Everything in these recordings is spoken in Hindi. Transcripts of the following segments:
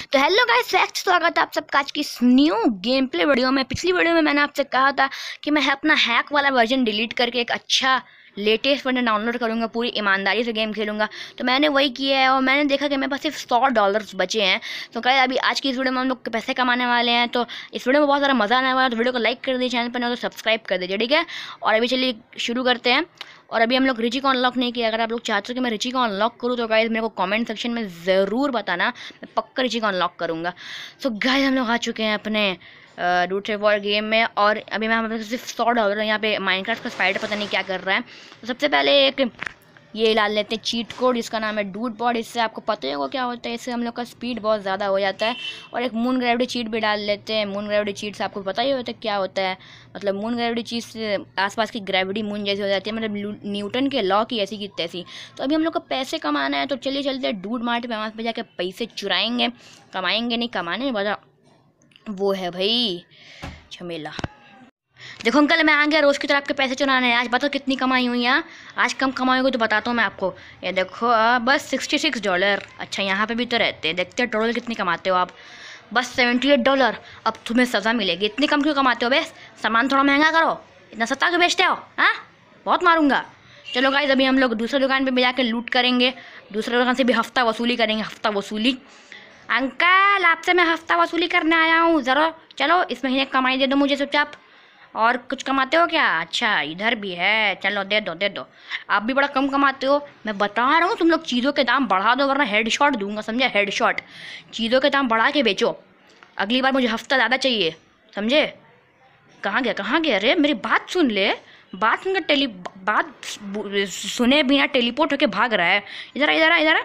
तो हेलो गाइस, स्वागत है आप सबका आज की इस न्यू गेम प्ले वीडियो में। पिछली वीडियो में मैंने आपसे कहा था कि मैं अपना हैक वाला वर्जन डिलीट करके एक अच्छा लेटेस्ट वर्जन डाउनलोड करूंगा, पूरी ईमानदारी से गेम खेलूंगा। तो मैंने वही किया है और मैंने देखा कि मेरे पास सिर्फ $100 बचे हैं। तो गाइस अभी आज की इस वीडियो में हम लोग पैसे कमाने वाले हैं। तो इस वीडियो में बहुत सारा मज़ा आने वाला है। तो वीडियो को लाइक कर दीजिए, चैनल पर नहीं तो सब्सक्राइब कर दीजिए, ठीक है। और अभी चलिए शुरू करते हैं। और अभी हम लोग रिची को अनलॉक नहीं किया। अगर आप लोग चाहते हो कि मैं रिची को अनलॉक करूँ तो गाइस मेरे को कमेंट सेक्शन में ज़रूर बताना, मैं पक्का रिची को अनलॉक करूँगा। सो गाइस हम लोग आ चुके हैं अपने डूडेथेफ्ट्वार गेम में। और अभी मैं हमारे सिर्फ $100 यहाँ पे माइनक्राफ्ट का स्पाइडर पता नहीं क्या कर रहा है। तो सबसे पहले एक ये डाल लेते हैं चीट कोड, इसका नाम है डूडपॉड। इससे आपको पता ही होगा क्या होता है, इससे हम लोग का स्पीड बहुत ज़्यादा हो जाता है। और एक मून ग्रेविटी चीट भी डाल लेते हैं। मून ग्रेविटी चीट से आपको पता ही होता है क्या होता है, मतलब मून ग्रेविटी चीट से आसपास की ग्रेविटी मून जैसी हो जाती है, मतलब न्यूटन के लॉ की ऐसी की तैसी। तो अभी हम लोग को पैसे कमाना है, तो चलिए चलते हैं डूड मार्ट पे, वहाँ पे जाके पैसे चुराएंगे। कमाएंगे नहीं, कमाने वाला वो है भाई झमेला। देखो अंकल, मैं आ गया रोज़ की तरह आपके पैसे चुराने। आज बताओ कितनी कमाई हुई यहाँ। आज कम कमाई होगी तो बताता हूँ मैं आपको। ये देखो बस $66। अच्छा यहाँ पे भी तो रहते हैं, देखते हैं टोटल कितनी कमाते हो आप। बस $78। अब तुम्हें सज़ा मिलेगी। इतनी कम क्यों कमाते हो बे? सामान थोड़ा महंगा करो, इतना सस्ता क्यों बेचते हो? हाँ, बहुत मारूंगा। चलो गाइस अभी हम लोग दूसरे दुकान पे भी जाकर लूट करेंगे। दूसरे दुकान से भी हफ्ता वसूली करेंगे, हफ्ता वसूली। अंकल आपसे मैं हफ्ता वसूली करने आया हूँ, ज़रा चलो इस महीने कमाई दे दो मुझे चुपचाप। और कुछ कमाते हो क्या? अच्छा इधर भी है, चलो दे दो दे दो। आप भी बड़ा कम कमाते हो, मैं बता रहा हूँ। तुम लोग चीज़ों के दाम बढ़ा दो वरना हेडशॉट दूंगा, समझे? हेडशॉट। चीज़ों के दाम बढ़ा के बेचो, अगली बार मुझे हफ्ता ज़्यादा चाहिए, समझे? कहाँ गया कहाँ गया? अरे मेरी बात सुन ले, बात सुनकर बात सुने बिना टेलीपोर्ट होके भाग रहा है। इधर इधर इधर।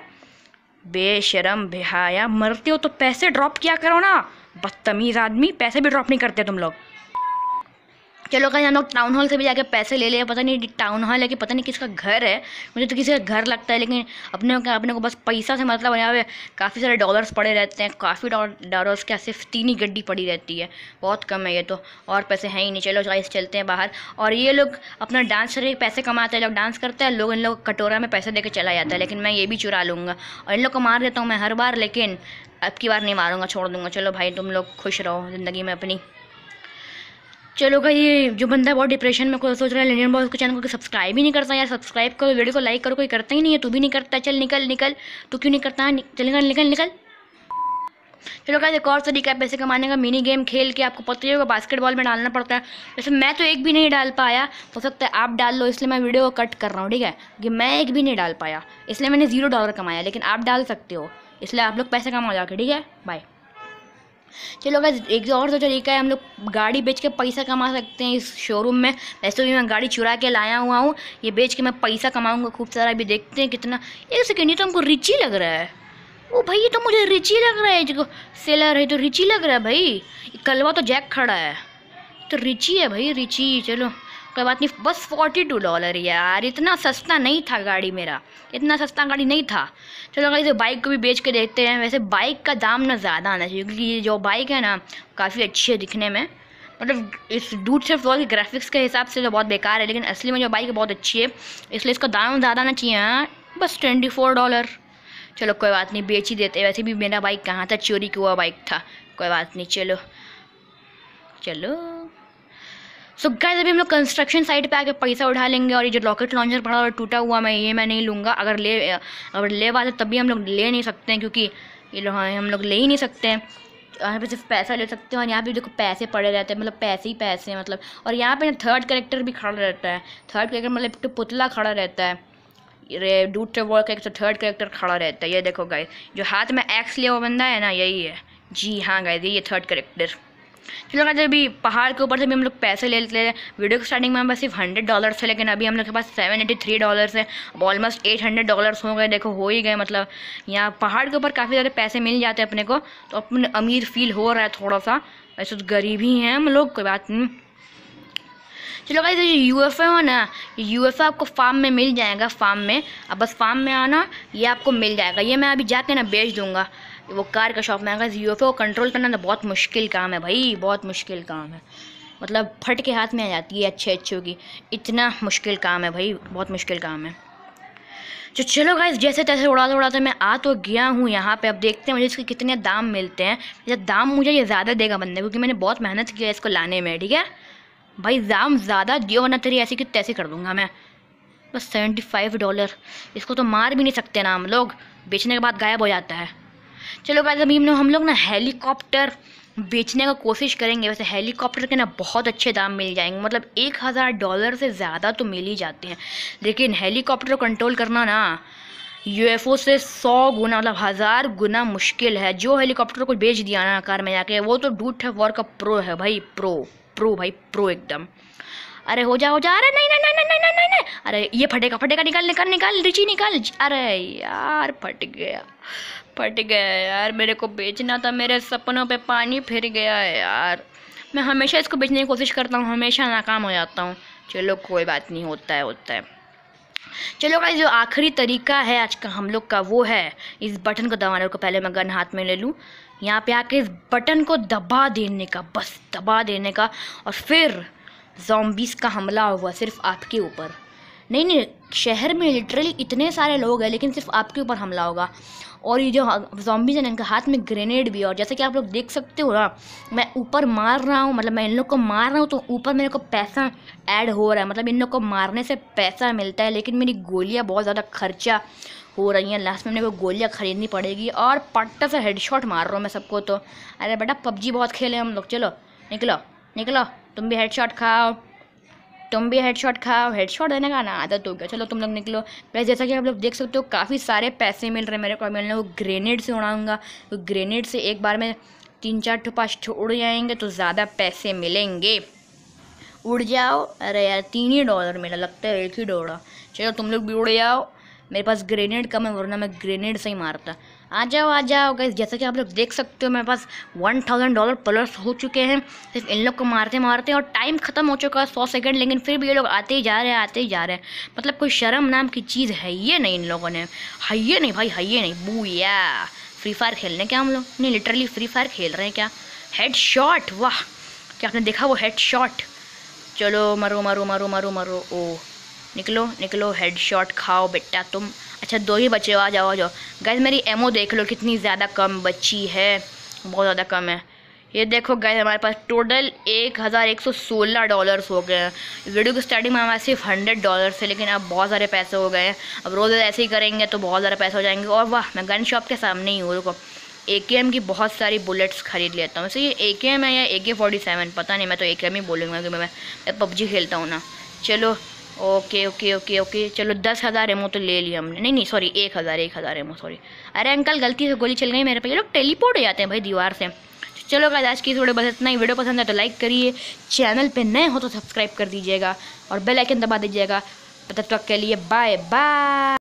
बेशरम बेहाया, मरते हो तो पैसे ड्रॉप किया करो ना, बदतमीज़ आदमी। पैसे भी ड्रॉप नहीं करते तुम लोग। चलो कहीं हम लोग टाउन हॉल से भी जाके पैसे ले लिए। पता नहीं टाउन हॉल है कि पता नहीं किसका घर है, मुझे तो किसी का घर लगता है। लेकिन अपने को बस पैसा से मतलब। यहाँ पे काफ़ी सारे डॉलर्स पड़े रहते हैं, काफ़ी डॉलर्स क्या, सिर्फ 3 ही गड्डी पड़ी रहती है, बहुत कम है ये तो। और पैसे हैं ही नहीं। चलो गाइस चलते हैं बाहर। और ये लोग अपना डांस से पैसे कमाते हैं। जब डांस करते हैं लोग, इन लोग कटोरा में पैसे दे के चला जाता है। लेकिन मैं ये भी चुरा लूँगा और इन लोग को मार देता हूँ मैं हर बार, लेकिन अब की बार नहीं मारूंगा, छोड़ दूंगा। चलो भाई तुम लोग खुश रहो ज़िंदगी में अपनी। चलो भाई ये जो बंदा बहुत डिप्रेशन में कोई सोच रहा है लेनियन बॉस को चैनल को सब्सक्राइब ही नहीं करता यार। सब्सक्राइब करो, वीडियो को लाइक करो, कोई करता ही नहीं है। तू भी नहीं करता, चल निकल निकल। तू क्यों नहीं करता? चल निकल निकल निकल। चलो गाइस एक और तरीका है पैसे कमाने का, मिनी गेम खेल के। आपको पता ही होगा बास्केटबॉल में डालना पड़ता है। वैसे मैं तो एक भी नहीं डाल पाया, हो सकता है आप डाल लो, इसलिए मैं वीडियो को कट कर रहा हूँ, ठीक है? कि मैं एक भी नहीं डाल पाया, इसलिए मैंने $0 कमाया। लेकिन आप डाल सकते हो, इसलिए आप लोग पैसे कमा जाके, ठीक है? बाय। चलो गाइस एक और तो तरीका है, हम लोग गाड़ी बेच के पैसा कमा सकते हैं इस शोरूम में। वैसे भी मैं गाड़ी चुरा के लाया हुआ हूँ, ये बेच के मैं पैसा कमाऊंगा खूब सारा। अभी देखते हैं कितना। एक सेकेंड, ये तो हमको रिची लग रहा है। ओ भाई ये तो मुझे रिची लग रहा है, जो सेलर है तो रिची लग रहा है भाई। कलवा तो जैक खड़ा है तो रिची है भाई, रिची। चलो कोई बात नहीं, बस $42 यार, इतना सस्ता नहीं था गाड़ी मेरा, इतना सस्ता गाड़ी नहीं था। चलो गाइस बाइक को भी बेच के देखते हैं। वैसे बाइक का दाम ना ज़्यादा आना चाहिए, क्योंकि ये जो बाइक है ना काफ़ी अच्छी है दिखने में। मतलब इस डूडेथेफ्ट्वार के ग्राफिक्स के हिसाब से तो बहुत बेकार है, लेकिन असली में जो बाइक है बहुत अच्छी है, इसलिए इसका दाम ज़्यादा आना चाहिए। हाँ बस $24। चलो कोई बात नहीं, बेच ही देते। वैसे भी मेरा बाइक कहाँ था, चोरी हुआ बाइक था, कोई बात नहीं। चलो चलो सो गाइस अभी हम लोग कंस्ट्रक्शन साइट पे आके पैसा उठा लेंगे। और ये जो रॉकेट लॉन्चर पड़ा और टूटा हुआ मैं नहीं लूँगा। अगर ले वाले तभी हम लोग ले नहीं सकते हैं, क्योंकि ये लोग हम लोग ले ही नहीं सकते हैं। यहाँ पे सिर्फ पैसा ले सकते हैं। और यहाँ पे देखो पैसे पड़े रहते हैं, मतलब पैसे ही पैसे हैं मतलब। और यहाँ पे थर्ड कैरेक्टर भी खड़ा रहता है। थर्ड कैरेक्टर मतलब तो पुतला खड़ा रहता है। ये डूडेथेफ्ट्वार का एक तो थर्ड कैरेक्टर खड़ा रहता है। ये देखो गाइस, जो हाथ में एक्स लिया हुआ बंदा है ना, यही है। जी हाँ गाइस, ये थर्ड कैरेक्टर। चलो गाइस अभी पहाड़ के ऊपर से भी हम लोग पैसे ले लेते हैं। वीडियो के स्टार्टिंग में हमारे पास सिर्फ $100 थे, लेकिन अभी हम लोग के पास $783 है। अब ऑलमोस्ट $800 हो गए। देखो हो ही गए, मतलब यहाँ पहाड़ के ऊपर काफ़ी ज़्यादा पैसे मिल जाते हैं अपने को, तो अपने अमीर फील हो रहा है थोड़ा सा। वैसे तो गरीब ही हैं हम लोग, कोई बात नहीं। चलो गाइस ये UFO है ना, ये UFO आपको फार्म में मिल जाएगा। फार्म में अब बस फार्म में आना, ये आपको मिल जाएगा। ये मैं अभी जाके ना बेच दूंगा। वो कार का शॉप में आएगा। UFO को कंट्रोल करना तो बहुत मुश्किल काम है भाई, बहुत मुश्किल काम है। मतलब फट के हाथ में आ जाती है अच्छे अच्छों की, इतना मुश्किल काम है भाई, बहुत मुश्किल काम है। तो चलो गाइस, जैसे तैसे उड़ाते उड़ाते मैं आ तो गया हूँ यहाँ पे। अब देखते हैं मुझे इसके कितने दाम मिलते हैं। ये दाम मुझे ये ज़्यादा देगा बंदे, क्योंकि मैंने बहुत मेहनत किया है इसको लाने में। ठीक है भाई, दाम ज़्यादा दियो वरना तेरी ऐसी की तैसी कर दूंगा मैं। बस $75। इसको तो मार भी नहीं सकते ना हम लोग, बेचने के बाद गायब हो जाता है। चलो गाइस, अभी हम लोग ना हेलीकॉप्टर बेचने का कोशिश करेंगे। वैसे हेलीकॉप्टर के ना बहुत अच्छे दाम मिल जाएंगे, मतलब $1000 से ज़्यादा तो मिल ही जाते हैं। लेकिन हेलीकॉप्टर को कंट्रोल करना ना यूएफओ से 100 गुना, मतलब 1000 गुना मुश्किल है। जो हेलीकॉप्टर को बेच दिया ना कार में जाके, वो तो डूड का प्रो है भाई, प्रो भाई, प्रो एकदम। अरे हो जा, अरे नहीं नहीं नहीं नहीं नहीं नहीं नहीं, अरे ये फटेगा फटेगा, निकाल निकाल निकाल रिची निकाल। अरे यार फट गया यार, मेरे को बेचना था, मेरे सपनों पे पानी फिर गया है यार। मैं हमेशा इसको बेचने की कोशिश करता हूँ, हमेशा नाकाम हो जाता हूँ। चलो कोई बात नहीं, होता है। चलो गाइस, जो आखिरी तरीका है आज का हम लोग का, वो है इस बटन को दबाने को। पहले मैं गन हाथ में ले लूँ, यहाँ पे आके इस बटन को दबा देने का, बस दबा देने का। और फिर ज़ॉम्बीज़ का हमला होगा सिर्फ आपके ऊपर। नहीं, शहर में लिटरली इतने सारे लोग हैं, लेकिन सिर्फ आपके ऊपर हमला होगा। और ये जो ज़ॉम्बीज़ हैं, इनके हाथ में ग्रेनेड भी है। और जैसे कि आप लोग देख सकते हो ना, मैं ऊपर मार रहा हूँ, मतलब मैं इन लोग को मार रहा हूँ तो ऊपर मेरे को पैसा ऐड हो रहा है, मतलब इन लोग को मारने से पैसा मिलता है। लेकिन मेरी गोलियाँ बहुत ज़्यादा खर्चा हो रही हैं, लास्ट में मेरे को गोलियाँ खरीदनी पड़ेगी। और पट्टा से हेडशॉट मार रहा हूँ मैं सबको। तो अरे बेटा, पबजी बहुत खेले हम लोग। चलो निकलो, तुम भी हेडशॉट खाओ, हेडशॉट देने का ना आदत हो गया। चलो तुम लोग निकलो। वैसे जैसा कि आप लोग देख सकते हो, काफ़ी सारे पैसे मिल रहे हैं मेरे को। मैं लोग ग्रेनेड से उड़ाऊंगा, तो ग्रेनेड से एक बार में 3-4 5 उड़ जाएंगे तो ज़्यादा पैसे मिलेंगे। उड़ जाओ। अरे यार, $3 मिला, लगता है एक ही दौड़ा। चलो तुम लोग भी उड़ जाओ, मेरे पास ग्रेनेड कम है, वरना मैं ग्रेनेड से ही मारता। आ जाओ गाइस, जैसा कि आप लोग देख सकते हो, मेरे पास $1000 प्लस हो चुके हैं सिर्फ इन लोग को मारते मारते। और टाइम ख़त्म हो चुका है 100 सेकंड, लेकिन फिर भी ये लोग आते ही जा रहे हैं। मतलब कोई शर्म नाम की चीज़ है ये नहीं इन लोगों ने। है ये नहीं बूया। फ्री फायर खेलने क्या हम लोग? नहीं, लिटरली फ्री फायर खेल रहे हैं क्या? हेड शॉट, वाह, क्या आपने देखा वो हेड शॉट? चलो मरो। ओ निकलो, हेडशॉट खाओ बेटा तुम। अच्छा, 2 ही बचे हो, आ जाओ गाइस। मेरी एमओ देख लो कितनी ज़्यादा कम बची है, बहुत ज़्यादा कम है। ये देखो गाइस, हमारे पास टोटल $1116 हो गए हैं। वीडियो की स्टार्टिंग में हमारे सिर्फ $100 थे, लेकिन अब बहुत सारे पैसे हो गए हैं। अब रोज़ ऐसे ही करेंगे तो बहुत ज़्यादा पैसे हो जाएंगे। और वाह, मैं गन शॉप के सामने ही हूँ। रुको, AKM की बहुत सारी बुलेट्स खरीद लेता हूँ। वैसे ये AKM है या AK-47 पता नहीं, मैं तो AKM ही बोलूँगा क्योंकि मैं PUBG खेलता हूँ ना। चलो ओके। चलो 10,000 एमओ तो ले लिया हमने। नहीं सॉरी, 1,000 एमओ, सॉरी। अरे अंकल, गलती से गोली चल गई मेरे पे। ये लोग टेलीपोर्ट हो जाते हैं भाई दीवार से। चलो गाइस, आज की वीडियो बस इतना ही। वीडियो पसंद है तो लाइक करिए, चैनल पे नए हो तो सब्सक्राइब कर दीजिएगा और बेल आइकन दबा दीजिएगा। तब तक के लिए बाय बाय।